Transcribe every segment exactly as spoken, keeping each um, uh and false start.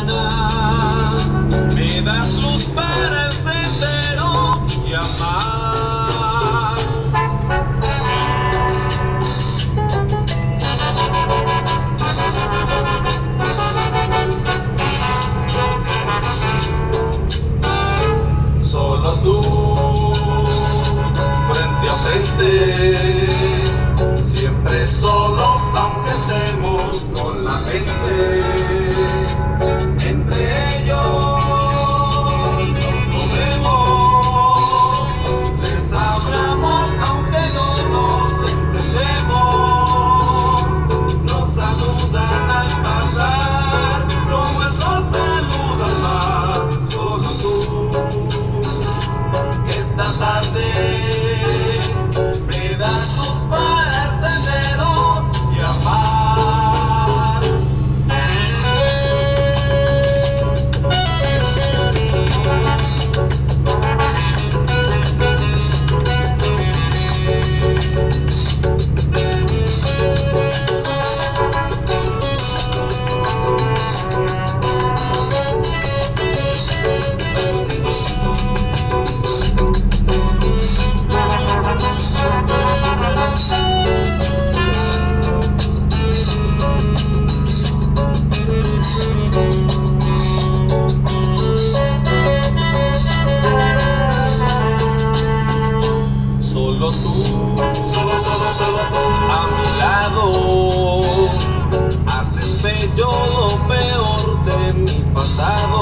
mañana, me das luz para el sendero y amar. Solo tú, frente a frente, siempre solos aunque estemos con la gente. Entre ellos nos movemos, les hablamos aunque no nos entendemos. Nos saludan al pasar, como el sol saluda al mar. Solo tú, esta tarde me das luz para el sendero y amar. Solo tú, solo, solo, solo tú, a mi lado, haces bello lo peor de mi pasado.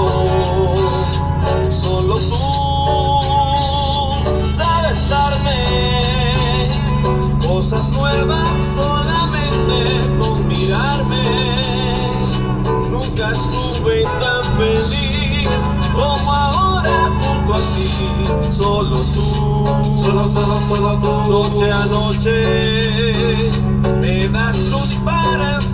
Solo tú sabes darme cosas nuevas solamente con mirarme. Nunca estuve tan feliz como ahora junto a ti. Solo tú, solo, solo, solo tú, noche a noche, me das luz para el